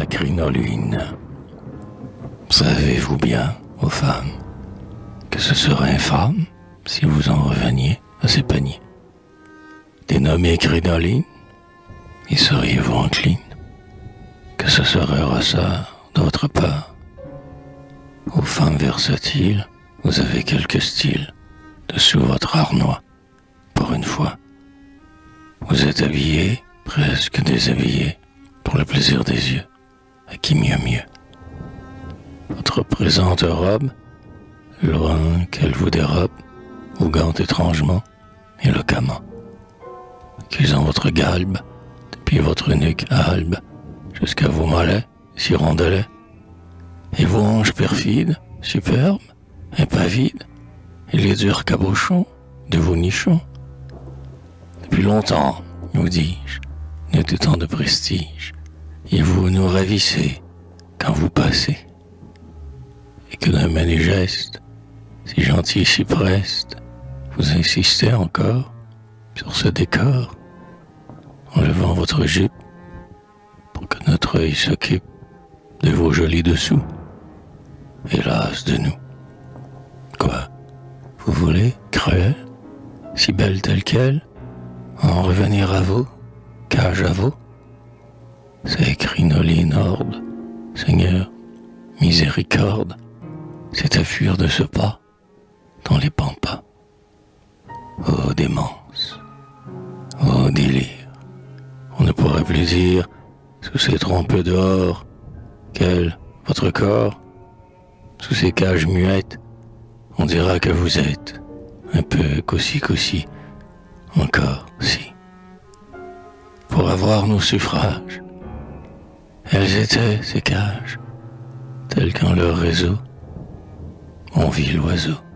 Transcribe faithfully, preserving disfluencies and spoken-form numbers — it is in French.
crinoline. Savez-vous bien, ô femmes, que ce serait infâme si vous en reveniez à ces paniers? Dénommés crinolines, y seriez-vous encline? Que ce serait ressort de votre part? Ô femmes versatiles, vous avez quelque style dessous votre harnois, pour une fois. Vous êtes habillés, presque déshabillés, pour le plaisir des yeux, à qui mieux mieux. Votre présente robe, loin qu'elle vous dérobe, vous gante étrangement, éloquemment. Accusant votre galbe, depuis votre nuque albe, jusqu'à vos mollets, si rondelets, et vos hanches perfides, superbes, impavides, et les durs cabochons de vos nichons. Depuis longtemps, nous dis-je, n'était tant de prestige, et vous nous ravissez quand vous passez. Et que d'un menu geste, si gentil, si preste, vous insistez encore sur ce décor, en levant votre jupe, pour que notre œil s'occupe de vos jolis dessous. Hélas de nous. Quoi, vous voulez, cruelle, si belle telle qu'elle, en revenir à vous, cage à vous? Ces crinolines hordes, Seigneur, miséricorde, c'est à fuir de ce pas dans les pampas. Ô démence, ô délire, on ne pourrait plus dire, sous ces trompes dehors, quel, votre corps, sous ces cages muettes, on dira que vous êtes un peu cossi-cossi, encore si. Pour avoir nos suffrages, elles étaient ces cages, telles qu'en leur réseau, on vit l'oiseau.